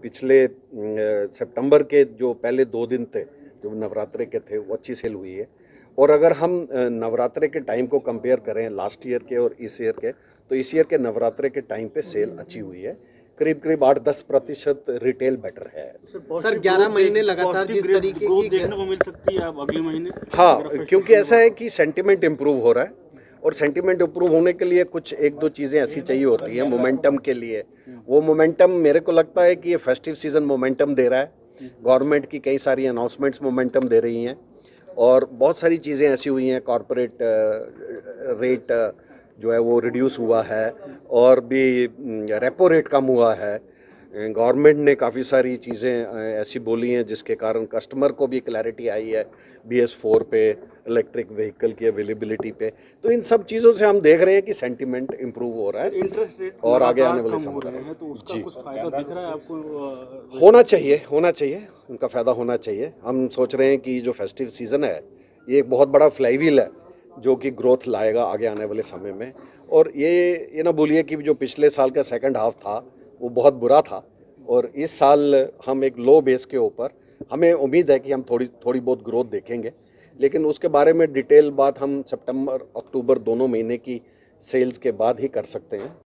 पिछले सितंबर के जो पहले 2 दिन थे जो नवरात्रे के थे वो अच्छी सेल हुई है। और अगर हम नवरात्रे के टाइम को कंपेयर करें लास्ट ईयर के और इस ईयर के, तो इस ईयर के नवरात्रे के टाइम पे सेल अच्छी हुई है। करीब करीब 8-10% रिटेल बेटर है। सर 11 महीने लगातार जिस तरीके की देखने को मिल सकती है अब अगले महीने। हाँ, क्योंकि ऐसा है कि सेंटिमेंट इम्प्रूव हो रहा है और सेंटिमेंट इम्प्रूव होने के लिए कुछ 1-2 चीज़ें ऐसी चाहिए होती हैं मोमेंटम के लिए। वो मोमेंटम मेरे को लगता है कि ये फेस्टिव सीजन मोमेंटम दे रहा है। गवर्नमेंट की कई सारी अनाउंसमेंट्स मोमेंटम दे रही हैं और बहुत सारी चीज़ें ऐसी हुई हैं। कॉरपोरेट रेट जो है वो रिड्यूस हुआ है और भी रेपो रेट कम हुआ है। गवर्नमेंट ने काफ़ी सारी चीज़ें ऐसी बोली हैं जिसके कारण कस्टमर को भी क्लैरिटी आई है BS4 पे, इलेक्ट्रिक व्हीकल की अवेलेबिलिटी पे। तो इन सब चीज़ों से हम देख रहे हैं कि सेंटिमेंट इम्प्रूव हो रहा है। इंटरेस्ट रेट और आगे आने वाले समय में तो उसका कुछ फायदा दिख रहा है आपको? होना चाहिए उनका फ़ायदा होना चाहिए। हम सोच रहे हैं कि जो फेस्टिव सीज़न है ये एक बहुत बड़ा फ्लाईव्हील है जो कि ग्रोथ लाएगा आगे आने वाले समय में। और ये ना भूलिए कि जो पिछले साल का सेकंड हाफ था वो बहुत बुरा था और इस साल हम एक लो बेस के ऊपर हमें उम्मीद है कि हम थोड़ी बहुत ग्रोथ देखेंगे। लेकिन उसके बारे में डिटेल बात हम सितंबर अक्टूबर दोनों महीने की सेल्स के बाद ही कर सकते हैं।